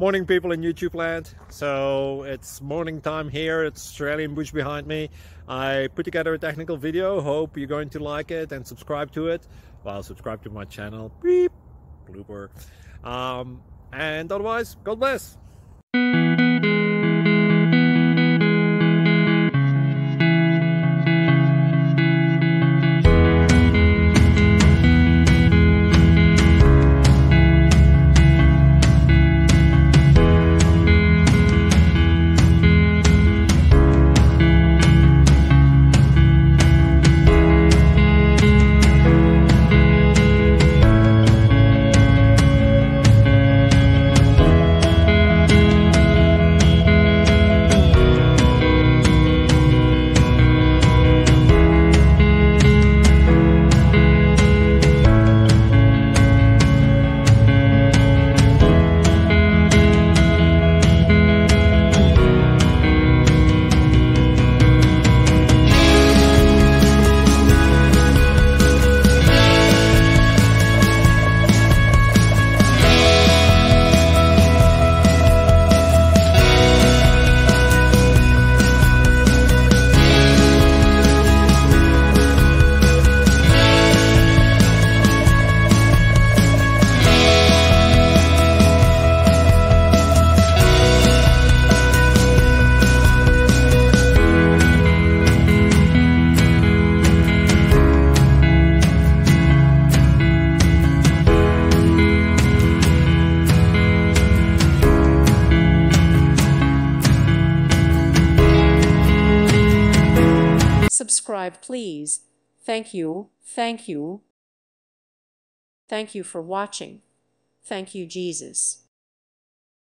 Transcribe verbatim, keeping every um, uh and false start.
Morning, people in YouTube land. So it's morning time here. It's Australian bush behind me. I put together a technical video. Hope you're going to like it and subscribe to it. Well, subscribe to my channel. Beep. Blooper. Um, and otherwise, God bless. Subscribe, please. Thank you. Thank you. Thank you for watching. Thank you, Jesus.